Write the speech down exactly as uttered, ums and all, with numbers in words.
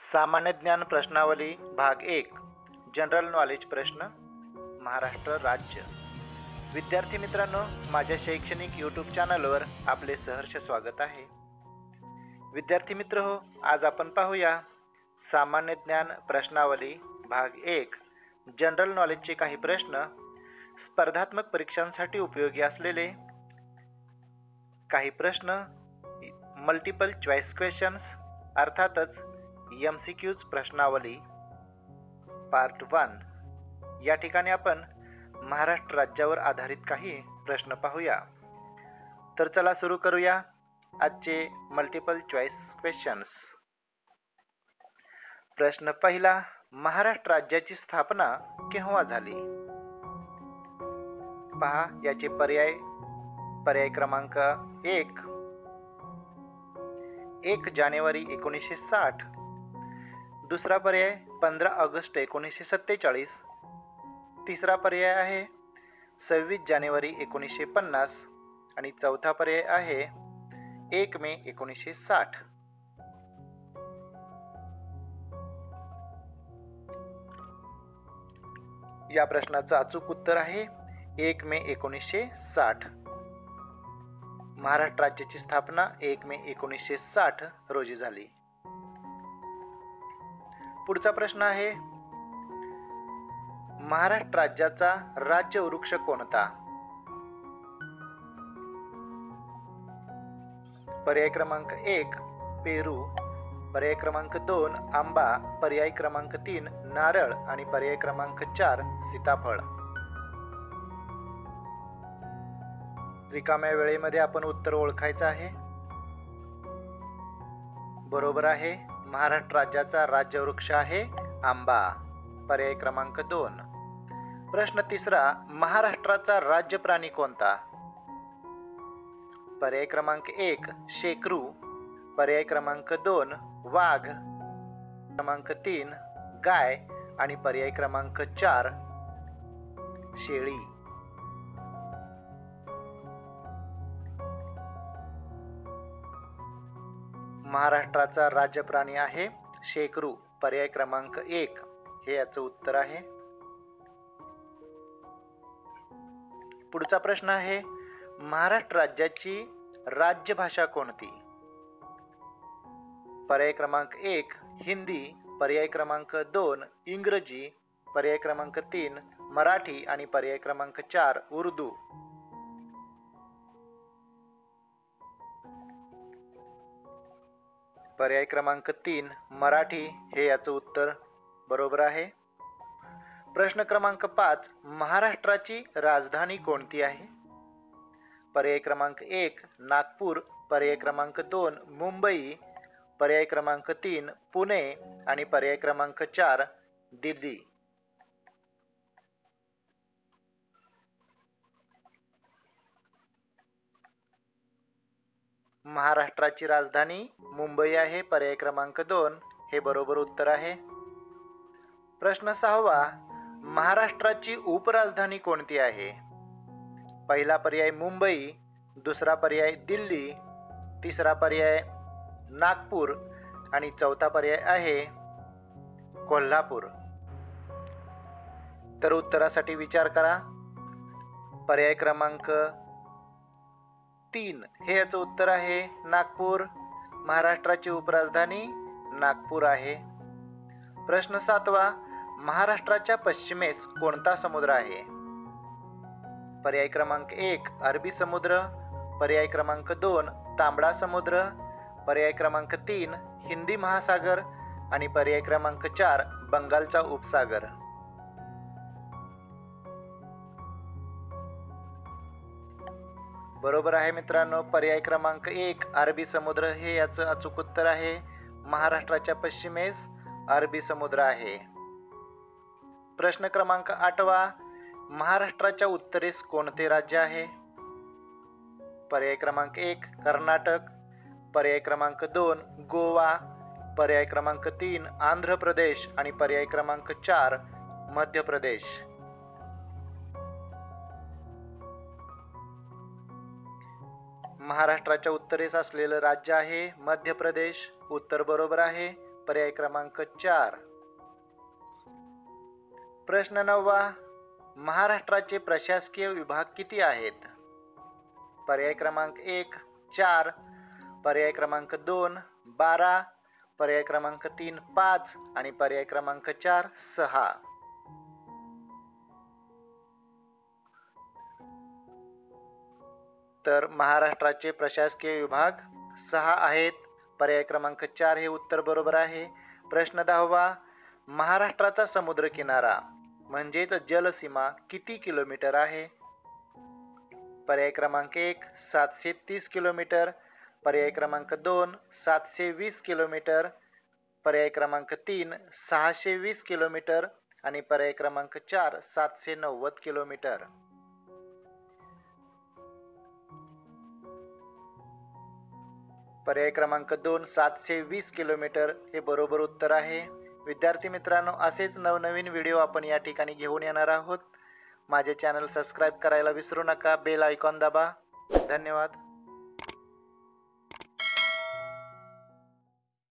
सामान्य ज्ञान प्रश्नावली भाग एक जनरल नॉलेज प्रश्न महाराष्ट्र राज्य. विद्यार्थी मित्रांनो, माझ्या शैक्षणिक यूट्यूब चॅनलवर आपले सहर्ष स्वागत आहे. विद्यार्थी मित्र हो, आज आपण पाहूया सामान्य ज्ञान प्रश्नावली भाग एक जनरल नॉलेजचे काही प्रश्न, स्पर्धात्मक परीक्षांसाठी उपयोगी असलेले काही प्रश्न, मल्टिपल चॉईस क्वेश्चन्स अर्थातच एम सी क्यूज प्रश्नावली पार्ट वन. या ठिकाणी आपण महाराष्ट्र राज्यावर आधारित काही प्रश्न पाहूया. तर चला सुरू करूया आजचे मल्टिपल चॉईस क्वेश्चन्स. प्रश्न पहिला, महाराष्ट्र राज्याची स्थापना केव्हा झाली? पहा याचे पर्याय. पर्याय क्रमांक एक, एक जानेवारी एकोणीसशे साठ. दुसरा पर्याय पंधरा ऑगस्ट एकोणीसशे सत्तेचाळीस. तिसरा पर्याय आहे सव्वीस जानेवारी एकोणीसशे पन्नास आणि चौथा पर्याय आहे एक मे एकोणीसशे साठ. या प्रश्नाचं अचूक उत्तर आहे एक मे एकोणीसशे साठ. महाराष्ट्र राज्याची स्थापना एक मे एकोणीसशे साठ रोजी झाली. पुढचा प्रश्न आहे, महाराष्ट्र राज्याचा राज्य वृक्ष कोणता? पर्याय क्रमांक एक पेरू, पर्याय क्रमांक दोन आंबा, पर्याय क्रमांक तीन नारळ आणि पर्याय क्रमांक चार सीताफळ. रिकाम्या वेळेमध्ये आपण उत्तर ओळखायचं आहे. बरोबर आहे, महाराष्ट्र राज्याचा राज्यवृक्ष आहे आंबा. पर्याय क्रमांक दोन. प्रश्न तिसरा, महाराष्ट्राचा राज्य प्राणी कोणता? पर्याय क्रमांक एक शेकरू, पर्याय क्रमांक दोन वाघ, क्रमांक तीन गाय आणि पर्याय क्रमांक चार शेळी. महाराष्ट्राचा राज्य प्राणी आहे शेकरू. पर्याय क्रमांक एक हे याचं उत्तर आहे. पुढचा प्रश्न आहे, महाराष्ट्र राज्याची राज्यभाषा कोणती? पर्याय क्रमांक एक हिंदी, पर्याय क्रमांक दोन इंग्रजी, पर्याय क्रमांक तीन मराठी आणि पर्याय क्रमांक चार उर्दू. पर्याय क्रमांक तीन मराठी हे याचं उत्तर बरोबर आहे. प्रश्न क्रमांक पाच, महाराष्ट्राची राजधानी कोणती आहे? पर्याय क्रमांक एक नागपूर, पर्याय क्रमांक दोन मुंबई, पर्याय क्रमांक तीन पुणे आणि पर्याय क्रमांक चार दिल्ली. महाराष्ट्राची राजधानी मुंबई आहे. पर्याय क्रमांक दोन हे बरोबर उत्तर आहे. प्रश्न सहावा, महाराष्ट्राची उपराजधानी कोणती आहे? पहिला पर्याय मुंबई, दुसरा पर्याय दिल्ली, तिसरा पर्याय नागपूर आणि चौथा पर्याय आहे कोल्हापूर. तर उत्तरासाठी विचार करा. पर्याय क्रमांक तीन हे याचं उत्तर आहे नागपूर. महाराष्ट्राची उपराजधानी नागपूर आहे. प्रश्न सातवा, महाराष्ट्राच्या पश्चिमेस कोणता समुद्र आहे? पर्याय क्रमांक एक अरबी समुद्र, पर्याय क्रमांक दोन तांबडा समुद्र, पर्याय क्रमांक तीन हिंदी महासागर आणि पर्याय क्रमांक चार बंगालचा उपसागर. बरोबर आहे मित्रांनो, पर्याय क्रमांक एक अरबी समुद्र हे याचं अचूक उत्तर आहे. महाराष्ट्राच्या पश्चिमेस अरबी समुद्र आहे. प्रश्न क्रमांक आठवा, महाराष्ट्राच्या उत्तरेस कोणते राज्य आहे? पर्याय क्रमांक एक कर्नाटक, पर्याय क्रमांक दोन गोवा, पर्याय क्रमांक तीन आंध्र प्रदेश आणि पर्याय क्रमांक चार मध्य प्रदेश. महाराष्ट्राच्या उत्तरेस असलेलं राज्य आहे मध्य प्रदेश. उत्तर बरोबर आहे. पर्याय क्रमांक चार. प्रश्न नववा. महाराष्ट्राचे प्रशासकीय विभाग किती आहेत? पर्याय क्रमांक एक चार, पर्याय क्रमांक दोन बारा, पर्याय क्रमांक तीन पाच आणि पर्याय क्रमांक चार सहा. तर महाराष्ट्राचे प्रशासकीय विभाग सहा आहेत. पर्याय क्रमांक चार हे उत्तर बरोबर आहे. प्रश्न दहावा. महाराष्ट्राचा समुद्र किनारा म्हणजेच जलसीमा किती किलोमीटर आहे? पर्याय क्रमांक एक सातशे तीस किलोमीटर, पर्याय क्रमांक दोन सातशे वीस किलोमीटर, पर्याय क्रमांक तीन सहाशे वीस किलोमीटर आणि पर्याय क्रमांक चार सातशे नव्वद किलोमीटर. पर्याय क्रमांक दोन सातशे वीस किलोमीटर हे बरोबर उत्तर आहे. विद्यार्थी मित्रांनो, असेच नवनवीन व्हिडिओ आपण या ठिकाणी घेऊन येणार आहोत. माझे चॅनल सबस्क्राईब करायला विसरू नका. बेल आयकॉन दाबा. धन्यवाद.